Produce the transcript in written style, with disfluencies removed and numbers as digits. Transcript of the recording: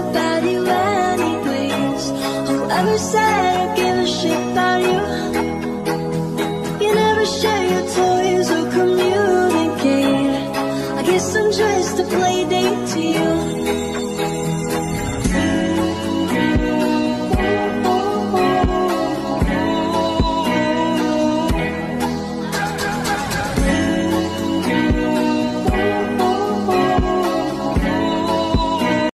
about you anyways. Whoever said I give a shit about you?